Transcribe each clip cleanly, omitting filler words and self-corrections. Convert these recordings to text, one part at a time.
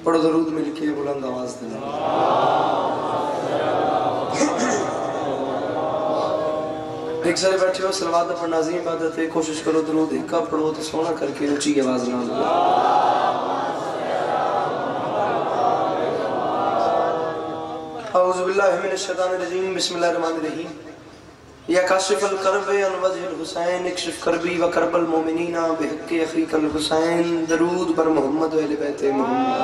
پڑھو درود مل کے بلند آواز دینا. ایک سارے بیٹھے ہو صلوات پڑھنا عظیم عبادت ہے. کوشش کرو درود ایک کا پڑھو تو سونا کر کے اونچی آواز نہ لو. اعوذ باللہ من الشیطان الرجیم. بسم اللہ الرحمن الرحیم. یا کاشف الکرب عن وجہ الحسین اکشف کربی و کرب المومنین بحق اخیک الحسین. درود بر محمد و اہل بیت محمد.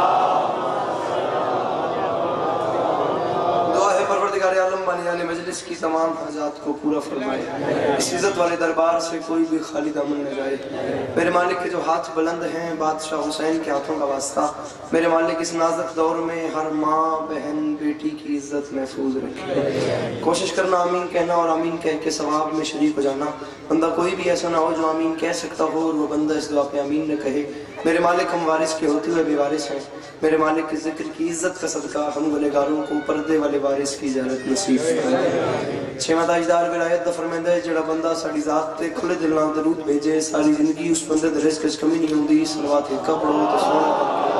دعا ہے پروردگار عالم بانی علی مجلس کی تمام حاجات کو پورا فرمائے. اس عزت والے دربار سے کوئی بھی خالی دامن نہ جائے. میرے مالک کے جو ہاتھ بلند ہیں بادشاہ حسین کے ہاتھوں کا واسطہ میرے مالک اس نازک دور میں ہر ماں بہن بیٹی کی عزت محفوظ رکھے. کوشش کرنا آمین کہنا اور آمین کہہ کے ثواب میں شریک ہو جانا. بندہ کوئی بھی ایسا نہ ہو جو آمین کہہ سکتا ہو اور وہ بندہ اس دعا پہ آمین نہ کہے. میرے مالک ہم وارث کے ہوتے ہوئے بھی وارث ہیں. میرے مالک کے ذکر کی عزت کا صدقہ ہم گنہگاروں کو پردے والے وارث کی زیارت نصیب فرمائے. چھواں تاجدار ولایت دا فرماندا ہے جڑا بندہ ساڈی ذات تے کھلے دل نال درود بھیجے ساری زندگی اس بندے دے رزق وچ کمی نہیں ہوندی. صلوات ایک پڑھو تے سونا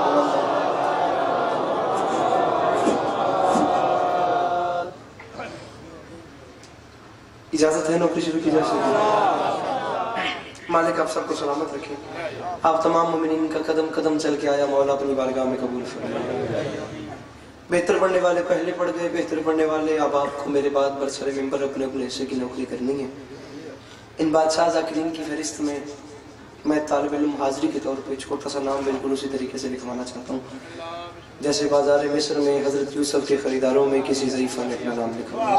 اجازت ہے نوکری شروع کی جا سکتی. مالک آپ سب کو سلامت رکھے. آپ تمام مومنین کا قدم قدم چل کے آیا مولا اپنی بارگاہ میں قبول فرمائے. بہتر پڑھنے والے پہلے پڑھ گئے. بہتر پڑھنے والے اب آپ کو میرے بعد برسر ممبر اپنے اپنے حصے کی نوکری کرنی ہے. ان بادشاہ ذاکرین کی فہرست میں طالب علم حاضری کے طور پہ چھوٹا سا نام بالکل اسی طریقے سے لکھوانا چاہتا ہوں جیسے بازار مصر میں حضرت یوسف کے خریداروں میں کسی ضعیفہ نے اپنا نام لکھوایا.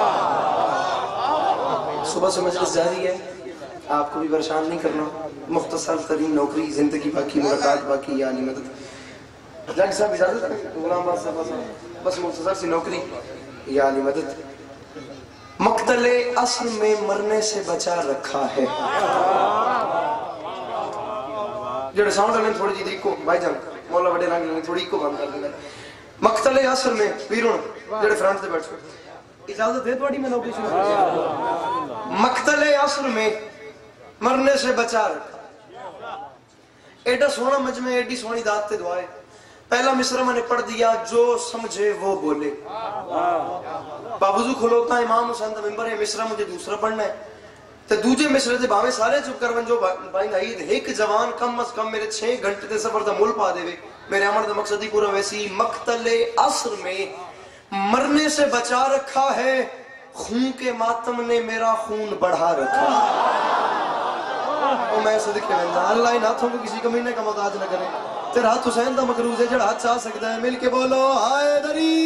صبح سے مجلس جاری ہے. آپ کو بھی پریشان نہیں کرنا. مختصر ترین نوکری زندگی باقی ملاقات باقی یعنی مدد. جاگ صاحب اجازت ہے غلام باز صاحب بس مختصر سی نوکری یعنی مدد. مقتل اصل میں مرنے سے بچا رکھا ہے. جڑے ساؤنڈ والے تھوڑی جی دیکھو بھائی جان مولا بڑے رنگ نے تھوڑی کو بند کر دینا. مقتل اصل میں پیروں جڑے فرنٹ تے بیٹھو اجازت ہے تھوڑی میں نوکری شروع. مقتل اصل میں مرنے سے بچا رکھا. ایڈا سونا مجمع ایڈی سونی ذات تے دعا ہے. پہلا مصرع میں نے پڑھ دیا جو سمجھے وہ بولے. باوضو کھلوتا امام حسین دا ممبر ہے. مصرع مجھے دوسرا پڑھنا ہے تے دوجے مصرع دے باویں سارے چپ کر ون جو بھائی عید ایک جوان کم از کم میرے 6 گھنٹے دے سفر دا مول پا دے وے. میرے عمر دا مقصد ہی پورا ویسی. مقتل عصر میں مرنے سے بچا رکھا ہے. خون کے ماتم نے میرا خون بڑھا رکھا. اور میں صدقے میں اللہ ان ہاتھوں کو کسی کمینے کا محتاج نہ کرے. تیرا ہاتھ حسین دا مقروض ہے جڑا ہاتھ چاہ سکتا ہے. مل کے بولو حیدری.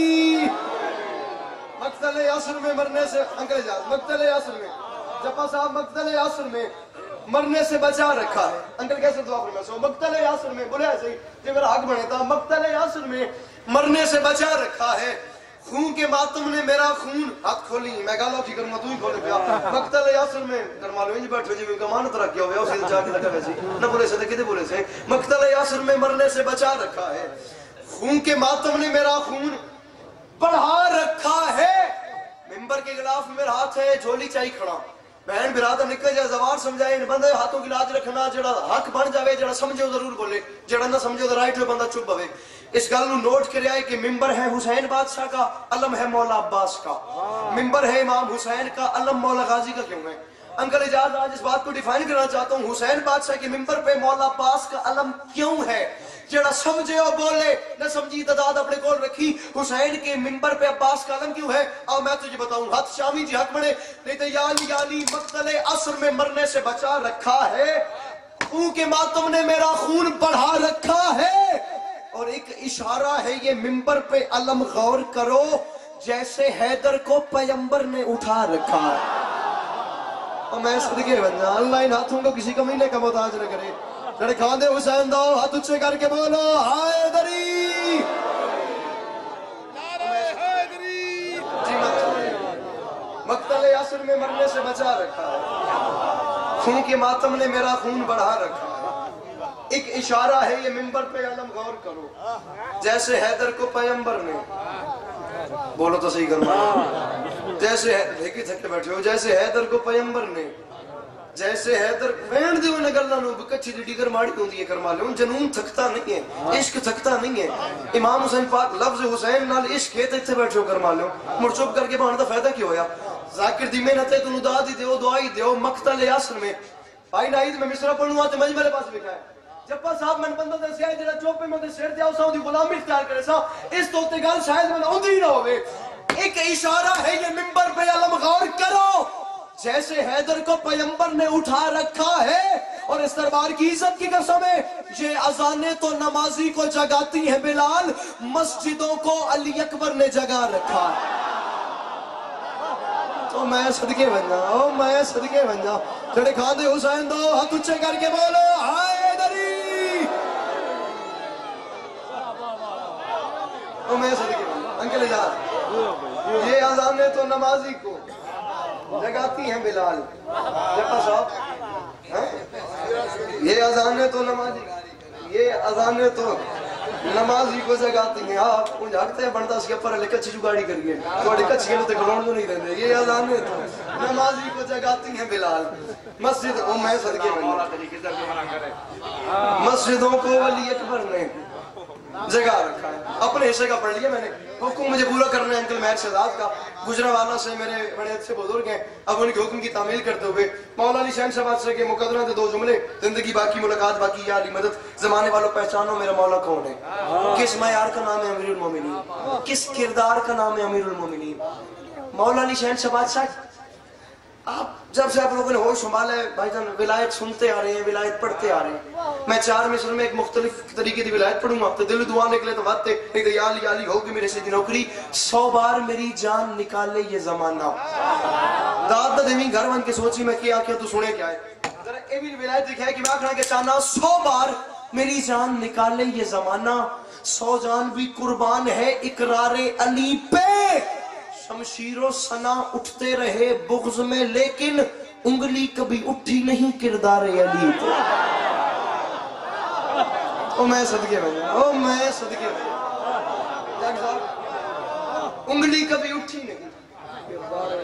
مقتل عصر میں مرنے سے انکل اجاز مقتل عصر میں جپا صاحب مقتل عصر میں مرنے سے بچا رکھا ہے. انکل کیسے دعا فرمائے سو مقتل عصر میں بولے ایسے ہی کہ میرا حق بنے تھا. مقتل عصر میں مرنے سے بچا رکھا ہے. خون کے ماتم نے میرا خون ہاتھ کھولی. میں گالو کی کروں تو ہی کھولے پیا. مقتل عصر میں کرمالو انج بیٹھو جی میں کمانت رکھ گیا ہویا اسے جا کے لگا ویسے نہ بولے سے کدے بولے سے. مقتل عصر میں مرنے سے بچا رکھا ہے. خون کے ماتم نے میرا خون بڑھا رکھا ہے. ممبر کے غلاف میں میرا ہاتھ ہے. جھولی چاہی کھڑا بہن برادر نکل جائے زوار سمجھائے. ان بندے ہاتھوں کی لاج رکھنا. جڑا حق بن جاوے جڑا سمجھو ضرور بولے جڑا نہ سمجھو تو رائٹ ہوئے بندہ چپ ہوئے. اس گل نو نوٹ کرے آئے کہ ممبر ہے حسین بادشاہ کا علم ہے مولا عباس کا. ممبر ہے امام حسین کا علم مولا غازی کا کیوں ہے. انکل اجاز آج اس بات کو ڈیفائن کرنا چاہتا ہوں. حسین بادشاہ کے ممبر پہ مولا عباس کا علم کیوں ہے. جڑا سمجھے اور بولے نہ سمجھی تعداد اپنے کول رکھی. حسین کے ممبر پہ عباس کا علم کیوں ہے. آؤ میں تجھے بتاؤں. ہاتھ شامی جی حق بڑے نہیں تو یعنی مقتل عصر میں مرنے سے بچا رکھا ہے. خون کے ماتم نے میرا خون بڑھا رکھا ہے. اور ایک اشارہ ہے یہ ممبر پہ علم غور کرو جیسے حیدر کو پیغمبر نے اٹھا رکھا ہے. اور میں صدقے بننا اللہ ان ہاتھوں کو کسی کمینے کا محتاج نہ کرے. جڑے کھان دے حسین دو ہاتھ اچھے کر کے بولو حیدری. مقتل عصر میں مرنے سے بچا رکھا ہے. خون کے ماتم نے میرا خون بڑھا رکھا ہے. ایک اشارہ ہے یہ ممبر پہ علم غور کرو جیسے حیدر کو پیغمبر نے بولو تو صحیح کرنا جیسے تھکے بیٹھے ہو جیسے حیدر کو پیغمبر نے جیسے حیدر وین دیو نے گلنا نو कच्ची डिगर माड़ी होती है करवा लो जनून थकता नहीं है इश्क थकता नहीं है इमाम हुसैन पाक लफ्ज हुसैन नाल इश्क है इत्थे बैठो करवा लो मुड़ चुप करके बहाने दा फायदा की होया जाकिर दी मेहनत है तू दाद ही दियो दुआ ही दियो मक्तल यासर में भाई नाइद में मिसरा पढ़ूंगा तो मजमले पास लिखा है जप्पा साहब मन बंदा दसिया जेड़ा चोपे में सिर ते आउसा दी गुलामी इख्तियार करे सा इस तो ते गल शायद मन आउंदी ही ना होवे एक इशारा है ये मिंबर पे अलम गौर करो जैसे हैदर को पैगंबर ने उठा रखा है और इस दरबार की इज्जत की कसम है ये अजानें तो नमाजी को जगाती हैं बिलाल मस्जिदों को अली अकबर ने जगा रखा है तो मैं सदके बन जा ओ मैं सदके बन जा जड़े खांदे हुसैन दो हाथ ऊंचे करके बोलो हैदरी ओ मैं सदके बन जा अंकल जा ये अजानें तो नमाजी को जगाती हैं बिलाल जप्पा साहब ये अजानें तो नमाजी ये अजानें तो नमाजी को जगाती हैं आप उन जागते हैं बनता उसके ऊपर ले कच्ची जुगाड़ी करिए थोड़ी कच्ची के तो ग्राउंड में नहीं रहते ये अजानें तो नमाजी को जगाती हैं बिलाल मस्जिद ओ मैं सदके मस्जिदों को वली अकबर ने जगा रखा है अपने हिस्से का पढ़ लिया मैंने हुक्म मुझे पूरा करना है अंकल महर शहजाद का गुजरावाला से मेरे बड़े अच्छे बुजुर्ग हैं अब उनके हुक्म की तामील करते हुए मौला अली शहनशाह से के मुकदरा के दो जुमले जिंदगी बाकी मुलाकात बाकी या अली मदद जमाने वालों पहचानो मेरा मौला कौन है किस मयार का नाम है अमीरुल मोमिनीन किस किरदार का नाम है अमीरुल मोमिनीन मौला अली शहनशाह आप जब से आप लोगों ने होश संभाला है भाईजान विलायत सुनते आ रहे हैं विलायत पढ़ते आ रहे हैं मैं 4 मिसर में एक मुख्तलिफ तरीके की विलायत पढ़ूंगा तो दिल दुआ निकले तो बात एक या अली होगी मेरे से नौकरी 100 बार मेरी जान निकाले ये जमाना दाद देवी घर बन के सोची मैं क्या तू सुने क्या है जरा ये भी विलायत लिखा है कि मैं आखना के चाहना 100 बार मेरी जान निकाले ये जमाना 100 जान भी कुर्बान है इकरारे अली पे शमशीरो सना उठते रहे बुग़्ज़ में लेकिन उंगली कभी उठी नहीं किरदार अली पे ओ मैं सदके बन ओ मैं सदके उंगली कभी उठी नहीं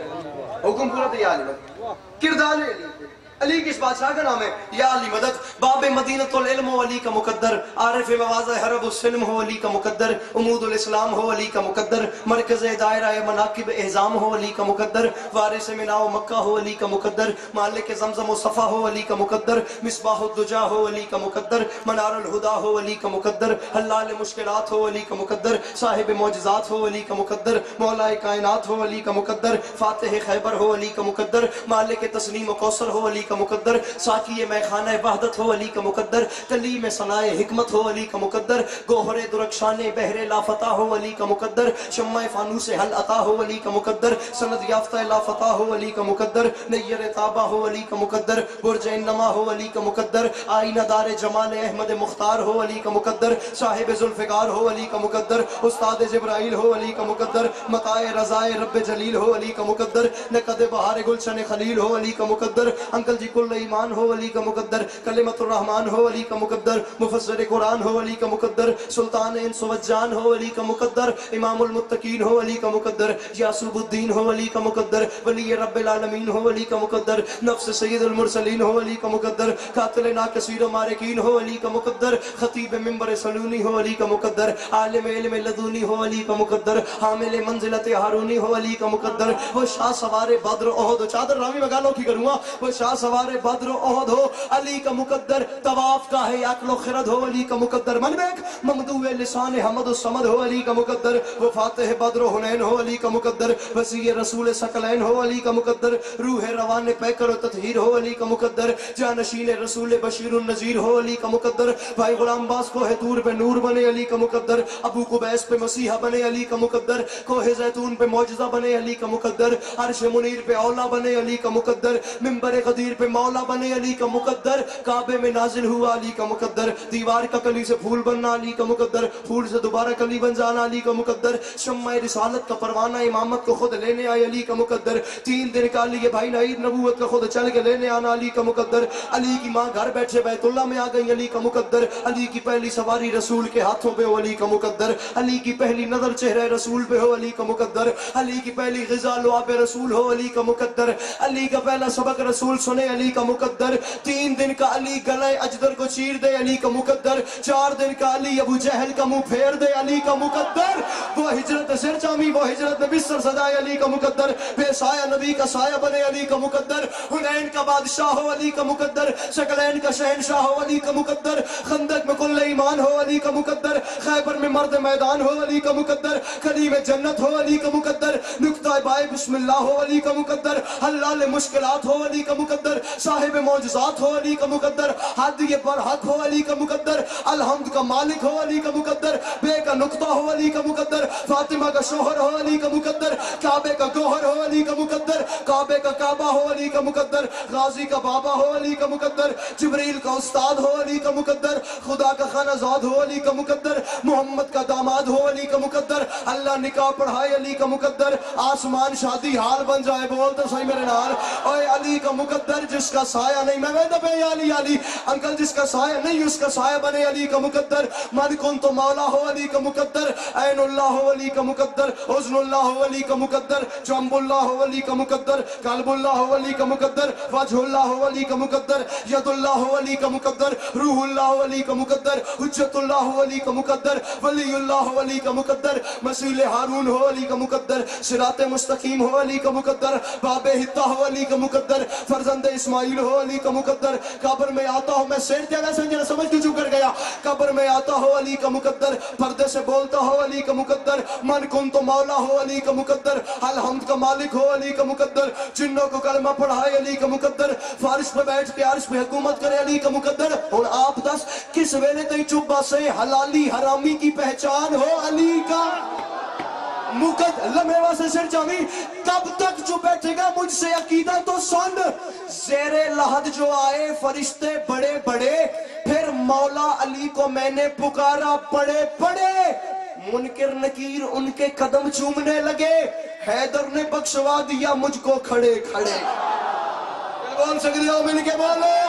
हुक्म पूरा तैयार है किरदार अली अली किस बादशाह का नाम है या अली मदद बाब मदीनतुल इल्म हो अली का मुकद्दर आरिफ मवाज़ हरबुस सिल्म हो अली का मुकद्दर उमूदुल इस्लाम हो अली का मुकद्दर मरकज़ दायरा मनाकिब एहज़ाम हो अली का मुकद्दर वारिस मिनाओ मक्का हो अली का मुकद्दर मालिक ज़मज़म सफ़ा हो अली का मुकद्दर मिसबाहुद दुजा हो अली का मुकद्दर मनारुल हुदा हो अली का मुकद्दर हल्लाल मुश्किलात हो अली का मुकद्दर साहिब मौजज़ात हो अली का मुकद्दर मौलाए कायनात हो अली का मुकद्दर फातिह खैबर हो अली का मुकद्दर मालिक तस्नीम कौसर हो अली का मुकद्दर साकी मैखाना वहदत हो अली का मुकद्दर कलीम सनाए हिकमत हो अली का मुकद्दर गोहरे दुरक्षाने बहरे लाफता हो अली का मुकद्दर शम्मा फानूस हल अता हो अली का मुकद्दर सनद याफ्ता लाफता हो अली का मुकद्दर नय्यर ताबा हो अली का मुकद्दर बुर्ज नमा हो अली का मुकद्दर आईना दार जमाल अहमद मुख्तार हो अली का मुकद्दर साहिब जुल्फ़िकार हो अली का मुकद्दर उस्ताद जिब्राइल हो अली का मुकद्दर मताए रज़ाए रब जलील हो अली का मुकद्दर नकद बहार गुलशन खलील हो अली का मुकद्दर अंकल जी कुल ईमान हो अली का मुकद्दर कलिमतुर रहमान हो अली का मुकद्दर मुफस्सिर कुरान हो अली का मुकद्दर सुल्तान इंस व जान हो अली का मुकद्दर इमामुल मुत्तकीन हो अली का मुकद्दर यासूबुद्दीन हो अली का मुकद्दर वली रब्बिल आलमीन हो अली का मुकद्दर नफ्स सय्यदुल मुरसलीन हो अली का मुकद्दर कातिल नाकसीर मारिकीन हो अली का मुकद्दर खतीब मिंबर सलूनी हो अली का मुकद्दर आलिम इल्म लदूनी हो अली का मुकद्दर हामिल मंजिलत हारूनी हो अली का मुकद्दर वो शाह सवारे बद्र ओहद चादर रामी मगालों की करूंगा वो शाह सवारे बद्र ओहद हो अली का मुकद्दर तवाफ का है अक्ल खिरद हो अली का मुकद्दर मनबेक ममदूए लिसान हमद समद हो अली का मुकद्दर वो फातिह बद्र हुनैन हो अली का मुकद्दर वसी रसूल सकलैन हो अली का मुकद्दर रूह रवान पैकर ततहीर हो अली का मुकद्दर जानशीन रसूल बशीर नजीर हो अली का मुकद्दर भाई गुलाम बास को है तूर पे नूर बने अली का मुकद्दर अबू कुबैस पे मसीहा बने अली का मुकद्दर कोहे जैतून पे मौजज़ा बने अली का मुकद्दर अर्श मुनीर पे औला बने अली का मुकद्दर मिंबर गदीर पे मौला बने अली का मुकद्दर काबे में नाजिल हुआ अली का मुकद्दर दीवार का कली से फूल बनना अली का मुकद्दर फूल से दोबारा कली बन जाना अली का मुकद्दर शम्मा रिसालत का परवाना इमामत को खुद लेने आए अली का मुकद्दर 3 दिन का लिए भाई नईद नबूवत का खुद चल के लेने आना अली का मुकद्दर अली की माँ घर बैठे बैतुल्ला में आ गई अली का मुकद्दर अली की पहली सवारी रसूल के हाथों पे हो अली का मुकद्दर अली की पहली नजर चेहरे रसूल पे हो अली का मुकद्दर अली की पहली ग़िज़ा लुआब रसूल हो अली का मुकद्दर अली का पहला सबक रसूल सुने علی کا مقدر 3 دن کا علی گلے اجدر کو چیر دے علی کا مقدر 4 دن کا علی ابو جہل کا منہ پھیر دے علی کا مقدر وہ ہجرت سرچامی وہ ہجرت نبی سر صدائے علی کا مقدر بے سایہ نبی کا سایہ بنے علی کا مقدر حنین کا بادشاہ ہو علی کا مقدر ثقلین کا شہنشاہ ہو علی کا مقدر خندق میں کل ایمان ہو علی کا مقدر خیبر میں مرد میدان ہو علی کا مقدر کلیم جنت ہو علی کا مقدر نکتہ بائے بسم اللہ ہو علی کا مقدر حلال مشکلات ہو علی کا مقدر صاحب معجزات ہو علی کا مقدر حادی برحق ہو علی کا مقدر الحمد کا مالک ہو علی کا مقدر بے کا نقطہ ہو علی کا مقدر فاطمہ کا شوہر ہو علی کا مقدر کعبے کا گوہر ہو علی کا مقدر کعبے کا کعبہ ہو علی کا مقدر غازی کا بابا ہو علی کا مقدر جبریل کا استاد ہو علی کا مقدر خدا کا خانہ زاد ہو علی کا مقدر محمد کا داماد ہو علی کا مقدر اللہ نکاح پڑھائے علی کا مقدر آسمان شادی حال بن جائے بول تو صحیح میرے نال اوے علی کا مقدر جس کا سایہ نہیں میں دبے علی علی انکل جس کا سایہ نہیں اس کا سایہ بنے علی کا مقدر من کن تو مولا ہو علی کا مقدر عین اللہ ہو علی کا مقدر حزن اللہ ہو علی کا مقدر جنب اللہ ہو علی کا مقدر قلب اللہ ہو علی کا مقدر وجہ اللہ ہو علی کا مقدر ید اللہ ہو علی کا مقدر روح اللہ ہو علی کا مقدر حجت اللہ ہو علی کا مقدر ولی اللہ ہو علی کا مقدر مسیل ہارون ہو علی کا مقدر صراط مستقیم ہو علی کا مقدر باب حتہ ہو علی کا مقدر فرزند اسماعیل ہو علی کا مقدر قبر میں آتا ہوں میں سیر جگہ سنجھنا سمجھ کیوں کر گیا قبر میں آتا ہو علی کا مقدر پردے سے بولتا ہو علی کا مقدر من کن تو مولا ہو علی کا مقدر الحمد کا مالک ہو علی کا مقدر جنوں کو کلمہ پڑھائے علی کا مقدر فارش پہ بیٹھ کے عرش پہ حکومت کرے علی کا مقدر اور آپ دس کس ویلے تئی چوبا سے حلالی حرامی کی پہچان ہو علی کا لمحے سے سر جامی کب تک جو بیٹھے گا مجھ سے عقیدہ تو سن زیر لحد جو آئے فرشتے بڑے بڑے پھر مولا علی کو میں نے پکارا بڑے بڑے منکر نکیر ان کے قدم چومنے لگے حیدر نے بخشوا دیا مجھ کو کھڑے کھڑے بول سکتے ہو مل کے بولے